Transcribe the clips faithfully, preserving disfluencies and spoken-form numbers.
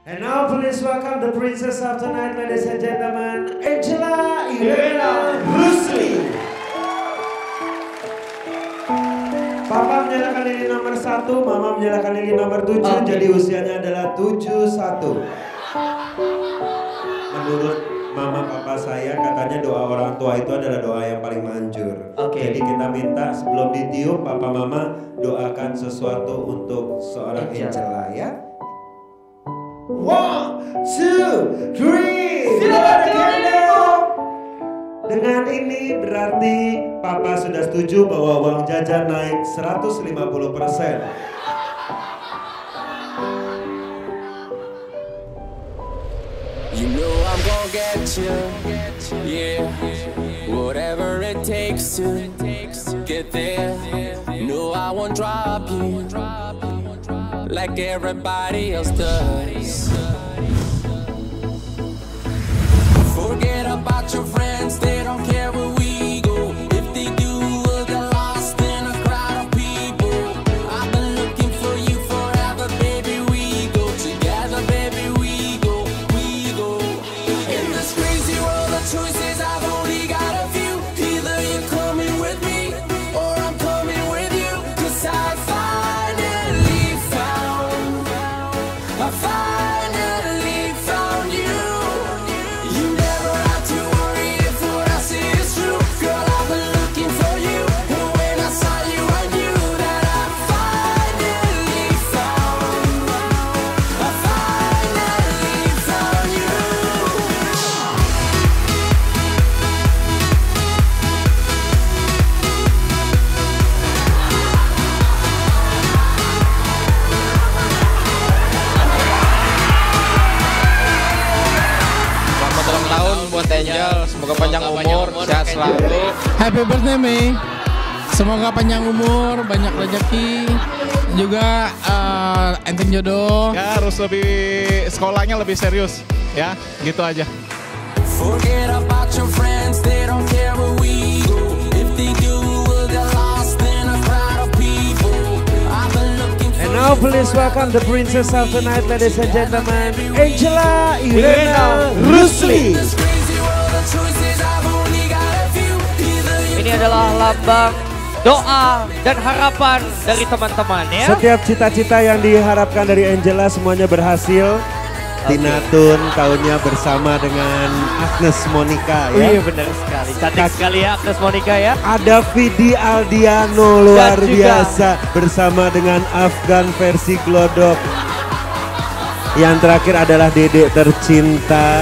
And now please welcome the princess of tonight, ladies and gentlemen, Angela, Irena, Rusli. Papa menyalakan lilin nomor satu, Mama menyalakan lilin nomor tujuh, okay. Jadi usianya adalah tujuh satu. Menurut Mama Papa saya katanya doa orang tua itu adalah doa yang paling manjur. Okay. Jadi kita minta sebelum ditiup Papa Mama doakan sesuatu untuk seorang Angela ya. One, two, three, dengan ini berarti Papa sudah setuju bahwa uang jajan naik seratus lima puluh persen. You know I'm gonna get you, yeah. Whatever it takes to get there. No, I won't drop you like everybody else does. Forget about your friends, they don't care where we go. If they do, we'll get lost in a crowd of people. I've been looking for you forever, baby. We go together, baby. We go, we go. In this crazy world of choices, I've only got a few. Either you're coming with me, or I'm coming with you. Cause I finally found, I finally found you. You never have to worry if what I say is true. Girl, I've been looking for you, and when I saw you, I knew that I finally found, I finally found you. Selamat ulang tahun buat Angel, semoga panjang umur, sehat selalu. Happy birthday Mei, semoga panjang umur, banyak rezeki, juga uh, enteng jodoh. Ya harus lebih sekolahnya lebih serius, ya gitu aja. Forget about your friends, they don't care where we go. If they do, we'll get lost in a crowd of people. I've been looking for And now please welcome the princess of tonight, ladies and gentlemen, Angela, Irena, Rusli. this crazy world of choices. I've only got a few. Either you Ini adalah lambang doa dan harapan dari teman-teman ya. Setiap cita-cita yang diharapkan dari Angela semuanya berhasil. Tina Tun tahunnya bersama dengan Agnes Monica ya. Iya benar sekali, cantik sekali ya Agnes Monica ya. Ada Vidi Aldiano luar Dan juga biasa bersama dengan Afgan versi Glodok. Yang terakhir adalah Dedek tercinta.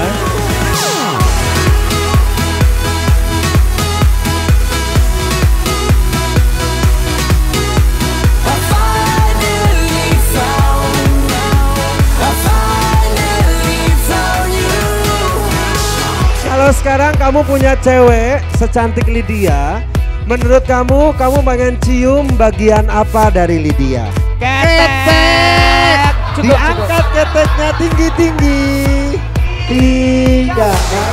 I finally found, I finally found you. Kalau sekarang kamu punya cewek secantik Lydia, menurut kamu, kamu pengen cium bagian apa dari Lydia? Ketek. Cukup, Diangkat keteknya tinggi-tinggi. Tiga.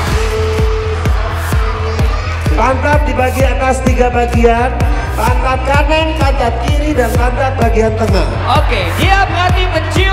Pantat dibagi atas tiga bagian. Pantat kanan, pantat kiri, dan pantat bagian tengah. Oke, dia berani mencium